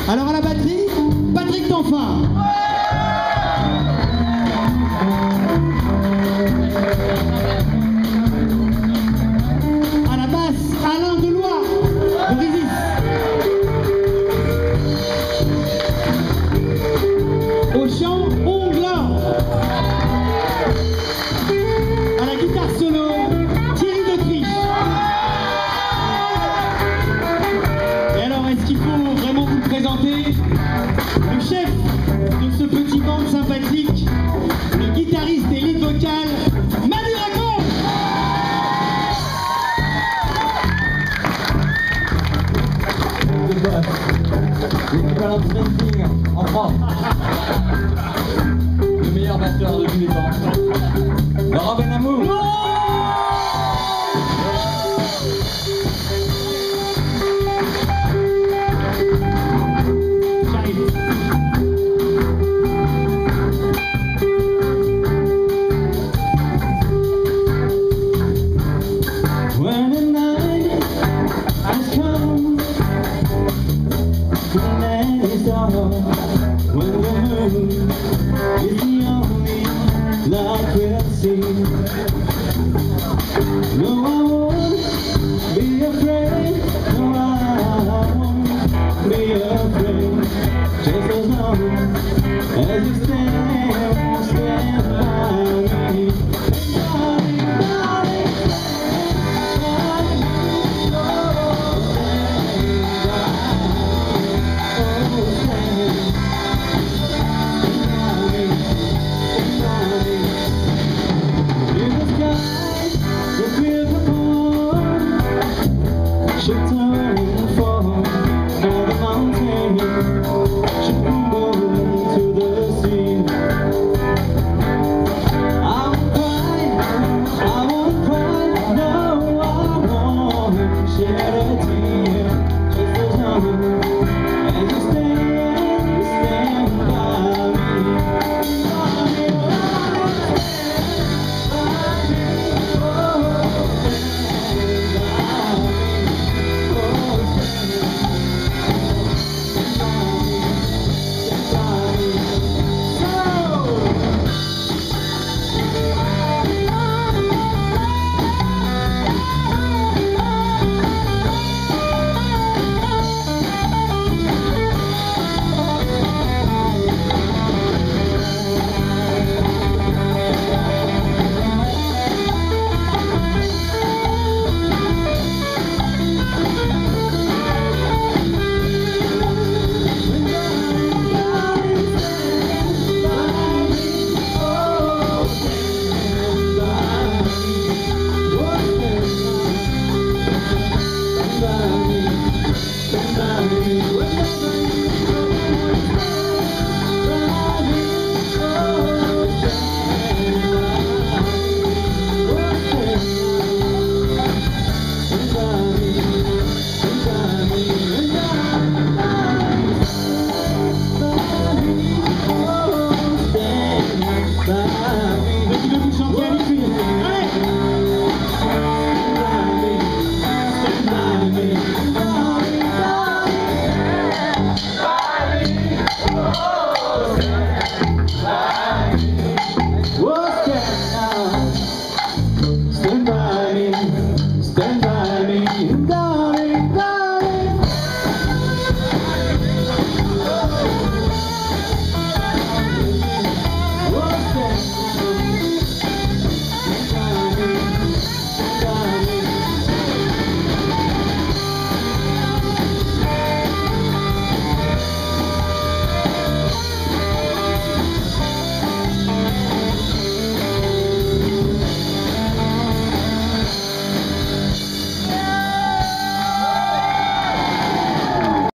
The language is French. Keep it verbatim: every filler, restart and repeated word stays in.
Alors à la batterie, Patrick Tanfin. À la basse, Alain Deloy, de Résiste. Au chant, Ongla. À la guitare solo, Thierry d'Autriche. Et alors, est-ce qu'il faut vraiment vous le présenter? Le chef de ce petit band sympathique, le guitariste et lead vocal, Manu Racon. L'équivalent de Springsteen en France. Le meilleur batteur de tous les temps. Laurent Benamou. When the night has come, the night is dark, when the moon is the only light we'll see. No, I won't be afraid, no, I won't be afraid, just as long as you stand, stand by me. Darling, darling, should turn and fall, or the mountain should go into the sea. I won't cry, I won't cry, no, I won't shed a tear, just as long as you stand, stand by me. By me, by me, oh, stand by me. Stand by me, stand by me.